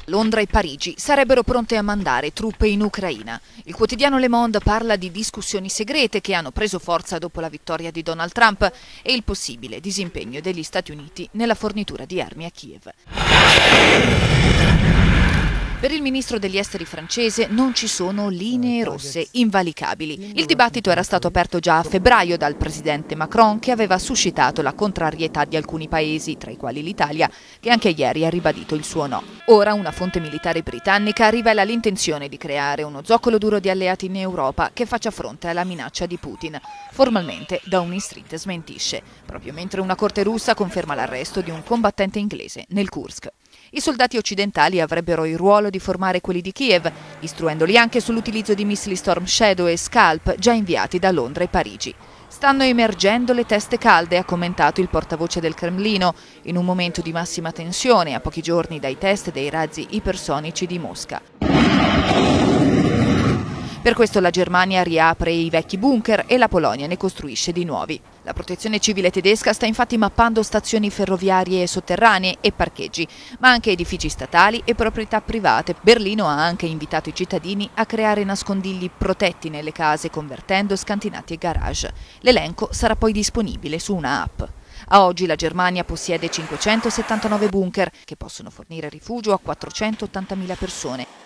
Londra e Parigi sarebbero pronte a mandare truppe in Ucraina. Il quotidiano Le Monde parla di discussioni segrete che hanno preso forza dopo la vittoria di Donald Trump e il possibile disimpegno degli Stati Uniti nella fornitura di armi a Kiev. Per il ministro degli esteri francese non ci sono linee rosse invalicabili. Il dibattito era stato aperto già a febbraio dal presidente Macron, che aveva suscitato la contrarietà di alcuni paesi, tra i quali l'Italia, che anche ieri ha ribadito il suo no. Ora una fonte militare britannica rivela l'intenzione di creare uno zoccolo duro di alleati in Europa che faccia fronte alla minaccia di Putin. Formalmente Downing Street smentisce, proprio mentre una corte russa conferma l'arresto di un combattente inglese nel Kursk. I soldati occidentali avrebbero il ruolo di formare quelli di Kiev, istruendoli anche sull'utilizzo di missili Storm Shadow e Scalp già inviati da Londra e Parigi. Stanno emergendo le teste calde, ha commentato il portavoce del Cremlino, in un momento di massima tensione a pochi giorni dai test dei razzi ipersonici di Mosca. Per questo la Germania riapre i vecchi bunker e la Polonia ne costruisce di nuovi. La protezione civile tedesca sta infatti mappando stazioni ferroviarie sotterranee e parcheggi, ma anche edifici statali e proprietà private. Berlino ha anche invitato i cittadini a creare nascondigli protetti nelle case, convertendo scantinati e garage. L'elenco sarà poi disponibile su una app. A oggi la Germania possiede 579 bunker che possono fornire rifugio a 480.000 persone.